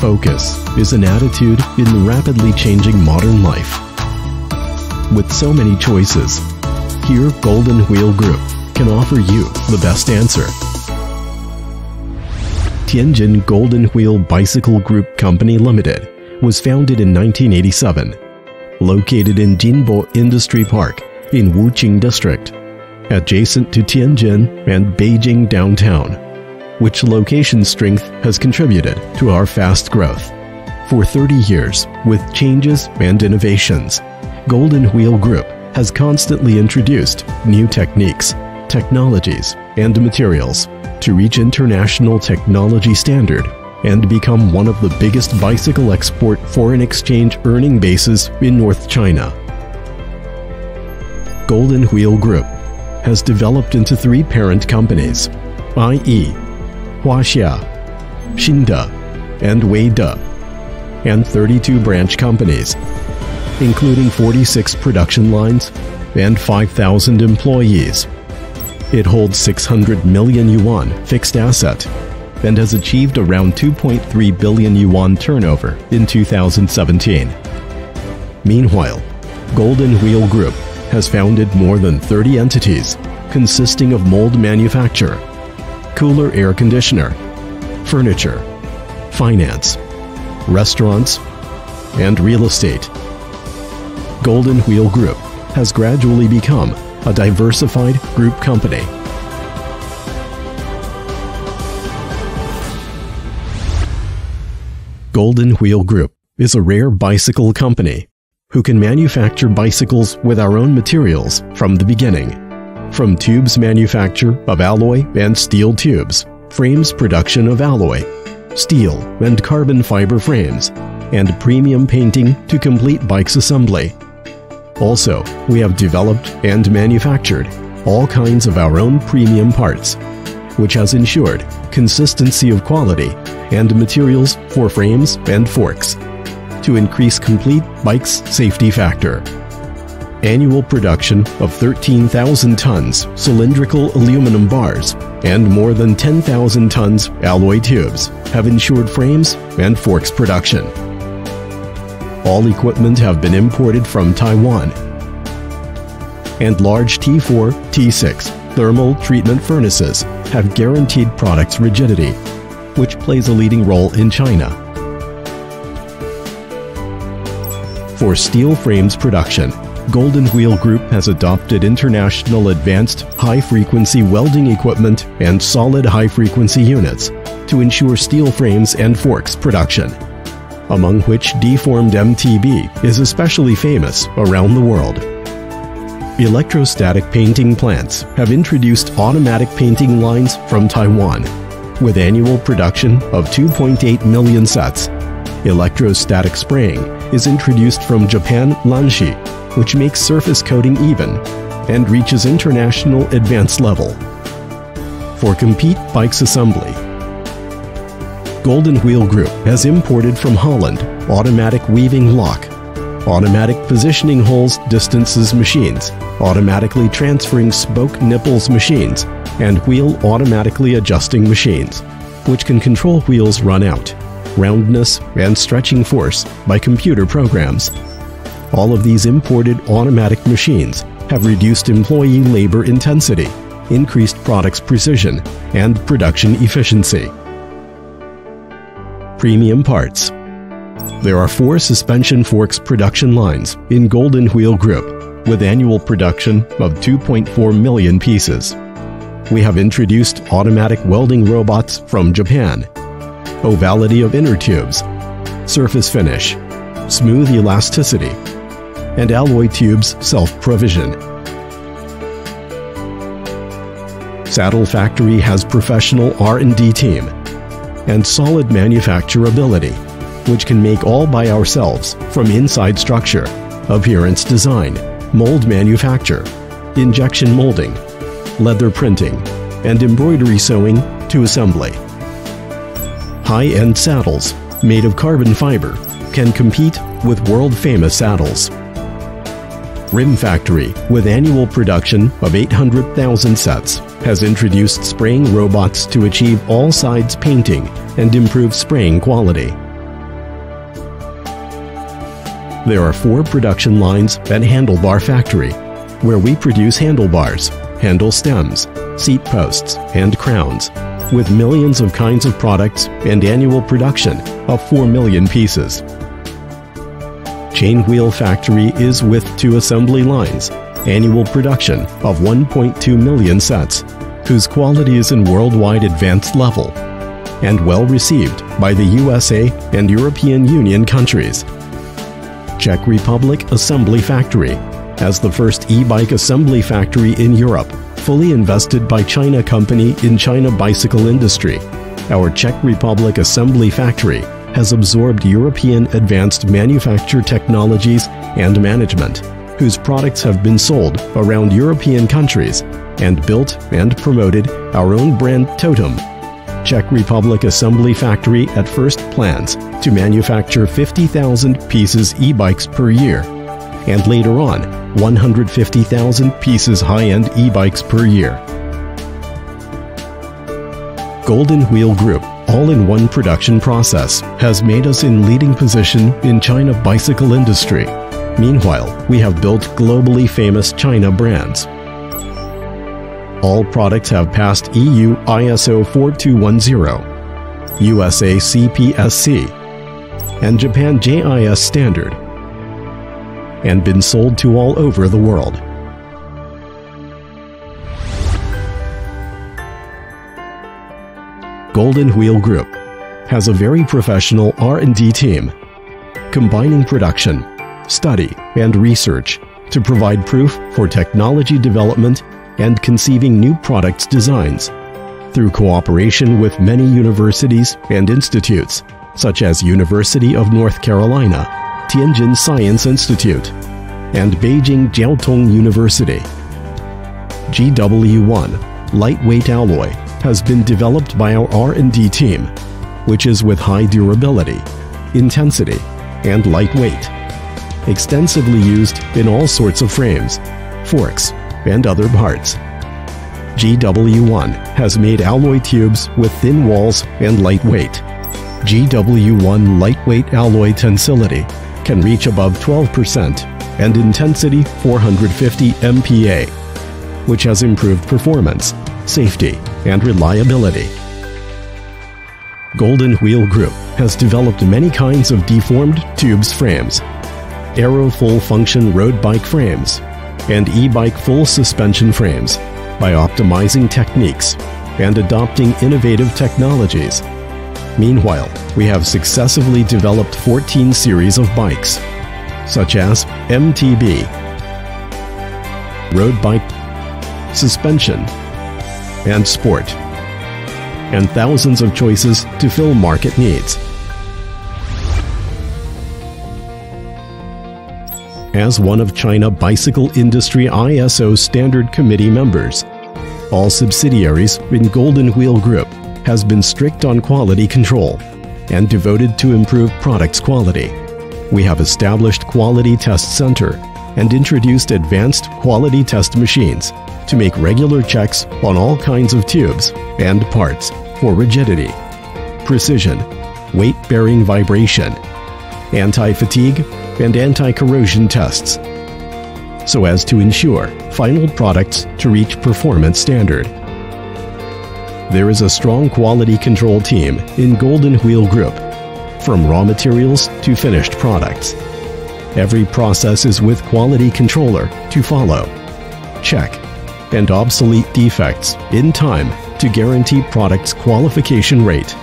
Focus is an attitude in the rapidly changing modern life. With so many choices, here Golden Wheel Group can offer you the best answer. Tianjin Golden Wheel Bicycle Group Company Limited was founded in 1987, located in Jinbo Industry Park in Wuqing District, adjacent to Tianjin and Beijing downtown, which location strength has contributed to our fast growth. For 30 years, with changes and innovations, Golden Wheel Group has constantly introduced new techniques, technologies, and materials to reach international technology standard and become one of the biggest bicycle export foreign exchange earning bases in North China. Golden Wheel Group has developed into 3 parent companies, i.e., Huaxia, Xinde, and Weide, and 32 branch companies, including 46 production lines and 5,000 employees. It holds 600 million yuan fixed asset and has achieved around 2.3 billion yuan turnover in 2017. Meanwhile, Golden Wheel Group has founded more than 30 entities consisting of mold manufacture, cooler air conditioner, furniture, finance, restaurants, and real estate. Golden Wheel Group has gradually become a diversified group company. Golden Wheel Group is a rare bicycle company who can manufacture bicycles with our own materials from the beginning. From tubes manufacture of alloy and steel tubes, frames production of alloy, steel and carbon fiber frames, and premium painting to complete bikes assembly. Also, we have developed and manufactured all kinds of our own premium parts, which has ensured consistency of quality and materials for frames and forks to increase complete bike's safety factor. Annual production of 13,000 tons cylindrical aluminum bars and more than 10,000 tons alloy tubes have ensured frames and forks production. All equipment have been imported from Taiwan, and large T4, T6 thermal treatment furnaces have guaranteed product's rigidity, which plays a leading role in China. For steel frames production, Golden Wheel Group has adopted international advanced high-frequency welding equipment and solid high-frequency units to ensure steel frames and forks production, among which deformed MTB is especially famous around the world. Electrostatic painting plants have introduced automatic painting lines from Taiwan, with annual production of 2.8 million sets. Electrostatic spraying is introduced from Japan Lanshi, which makes surface coating even and reaches international advanced level. For complete bikes assembly, Golden Wheel Group has imported from Holland automatic weaving lock, automatic positioning holes distances machines, automatically transferring spoke nipples machines, and wheel automatically adjusting machines, which can control wheels run out, roundness, and stretching force by computer programs. All of these imported automatic machines have reduced employee labor intensity, increased products precision, and production efficiency. Premium parts. There are 4 suspension forks production lines in Golden Wheel Group with annual production of 2.4 million pieces. We have introduced automatic welding robots from Japan, ovality of inner tubes, surface finish, smooth elasticity, and alloy tubes self-provision. Saddle Factory has professional R&D team and solid manufacturability, which can make all by ourselves from inside structure, appearance design, mold manufacture, injection molding, leather printing, and embroidery sewing to assembly. High-end saddles made of carbon fiber can compete with world-famous saddles. Rim Factory, with annual production of 800,000 sets, has introduced spraying robots to achieve all sides painting and improve spraying quality. There are 4 production lines at Handlebar Factory, where we produce handlebars, handle stems, seat posts, and crowns, with millions of kinds of products and annual production of 4 million pieces. Chain Wheel Factory is with 2 assembly lines, annual production of 1.2 million sets, whose quality is in worldwide advanced level, and well received by the USA and European Union countries. Czech Republic Assembly Factory, as the first e-bike assembly factory in Europe, fully invested by China company in China bicycle industry. Our Czech Republic Assembly Factory has absorbed European advanced manufacture technologies and management, whose products have been sold around European countries, and built and promoted our own brand Totem. Czech Republic Assembly Factory at first plans to manufacture 50,000 pieces e-bikes per year, and later on 150,000 pieces high-end e-bikes per year. Golden Wheel Group, all-in-one production process, has made us in leading position in China bicycle industry. Meanwhile, we have built globally famous China brands. All products have passed EU ISO 4210, USA CPSC, and Japan JIS standard, and been sold to all over the world. Golden Wheel Group has a very professional R&D team, combining production, study, and research to provide proof for technology development and conceiving new products designs through cooperation with many universities and institutes, such as University of North Carolina, Tianjin Science Institute, and Beijing Jiaotong University. GW1 lightweight alloy has been developed by our R&D team, which is with high durability, intensity, and lightweight, extensively used in all sorts of frames, forks, and other parts. GW1 has made alloy tubes with thin walls and lightweight. GW1 lightweight alloy tensility can reach above 12% and intensity 450 MPa, which has improved performance, safety, and reliability. Golden Wheel Group has developed many kinds of deformed tubes frames, aero full function road bike frames, and e-bike full suspension frames by optimizing techniques and adopting innovative technologies. Meanwhile, we have successively developed 14 series of bikes, such as MTB, road bike, suspension, and sport, and thousands of choices to fill market needs. As one of China Bicycle Industry ISO Standard Committee members, all subsidiaries in Golden Wheel Group has been strict on quality control and devoted to improve products quality. We have established Quality Test Center and introduced advanced quality test machines to make regular checks on all kinds of tubes and parts for rigidity, precision, weight-bearing vibration, anti-fatigue, and anti-corrosion tests, so as to ensure final products to reach performance standard. There is a strong quality control team in Golden Wheel Group, from raw materials to finished products. Every process is with quality controller to follow, check, and obsolete defects in time to guarantee product's qualification rate.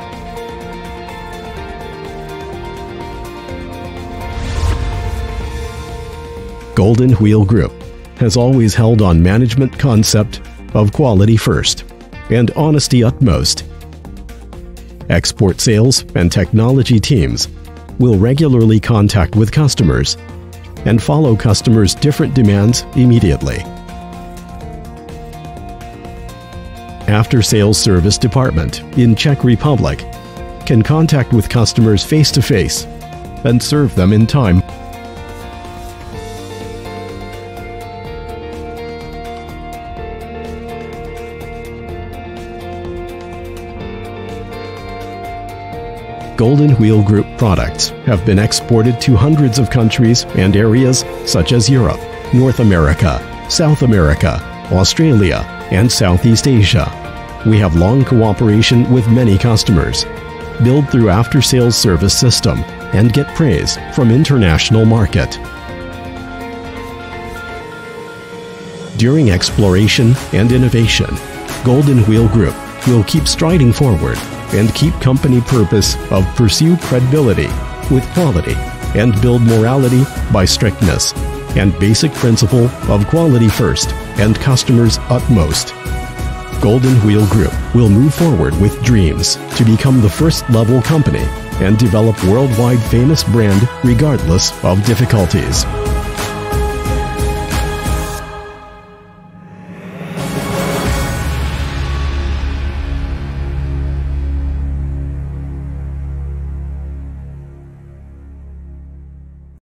Golden Wheel Group has always held on management concept of quality first and honesty utmost. Export sales and technology teams will regularly contact with customers and follow customers' different demands immediately. After-sales service department in Czech Republic can contact with customers face-to-face and serve them in time. Golden Wheel Group products have been exported to hundreds of countries and areas such as Europe, North America, South America, Australia, and Southeast Asia. We have long cooperation with many customers, build through after-sales service system, and get praise from international market. During exploration and innovation, Golden Wheel Group will keep striding forward and keep company purpose of pursue credibility with quality and build morality by strictness and basic principle of quality first and customers utmost. Golden Wheel Group will move forward with dreams to become the first-level company and develop worldwide famous brand regardless of difficulties.